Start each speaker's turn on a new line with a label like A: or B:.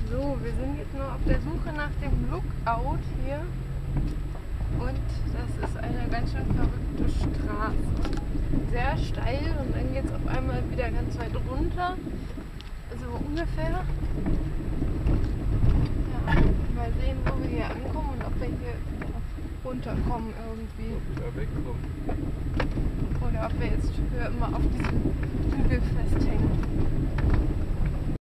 A: So, wir sind jetzt noch auf der Suche nach dem Lookout hier. Und das ist eine ganz schön verrückte Straße. Sehr steil und dann geht es auf einmal wieder ganz weit runter. So ungefähr. Ja, mal sehen, wo wir hier ankommen und ob wir hier runterkommen irgendwie.
B: Ob wir da wegkommen.
A: Oder ob wir jetzt für immer auf diesem Hügel festhängen.